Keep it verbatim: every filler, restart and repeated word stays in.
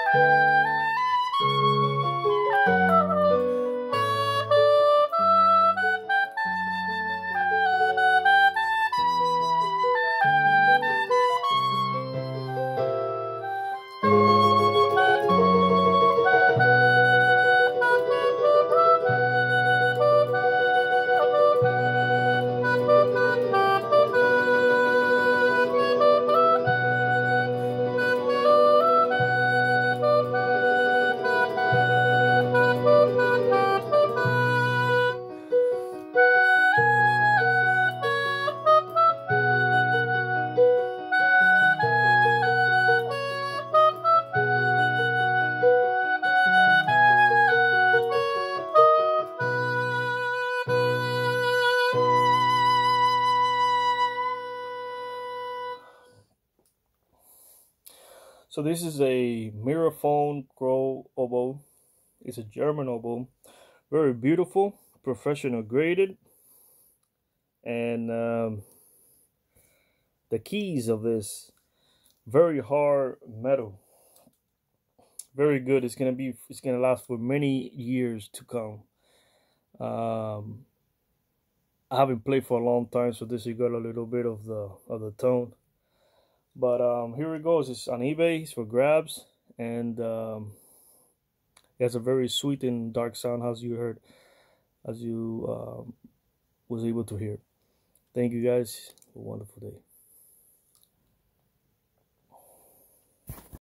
So this is a Miraphone Oboe. It's a German oboe, very beautiful, professional graded, and um, the keys of this very hard metal, very good. It's gonna be, it's gonna last for many years to come. Um, I haven't played for a long time, so this you got a little bit of the of the tone. But um, here it goes. It's on eBay. It's for grabs, and um, it has a very sweet and dark sound, as you heard, as you um, was able to hear. Thank you guys. Have a wonderful day.